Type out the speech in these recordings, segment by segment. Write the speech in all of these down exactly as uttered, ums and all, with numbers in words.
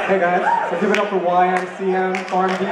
Hey guys, so give it up for Y M C M Farm D.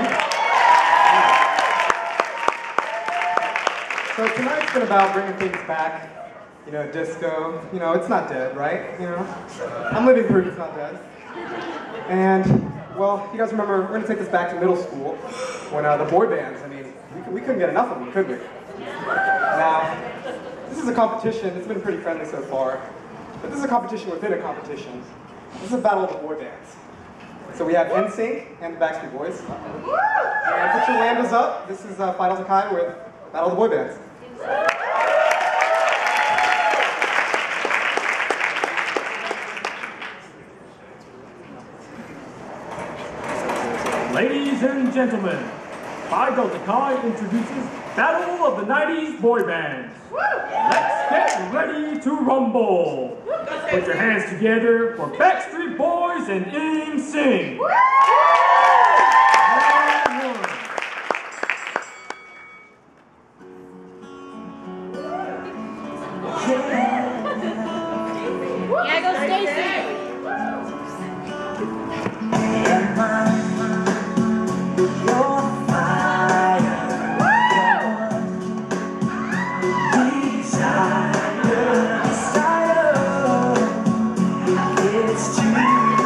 So tonight's been about bringing things back. You know, disco. You know, it's not dead, right? You know, I'm living proof it's not dead. And well, you guys remember we're gonna take this back to middle school when uh, the boy bands. I mean, we, we couldn't get enough of them, could we? Now, this is a competition. It's been pretty friendly so far, but this is a competition within a competition. This is a battle of the boy bands. So we have N Sync and the Backstreet Boys. And put your lambdas up. This is uh, Finals of Kai with Battle of the Boy Bands. Ladies and gentlemen, Phi Delta Chi introduces Battle of the nineties Boy Bands. Let's get ready to rumble. Put your hands together for Backstreet Boys and N Sync. Yeah, go Stacy. It's too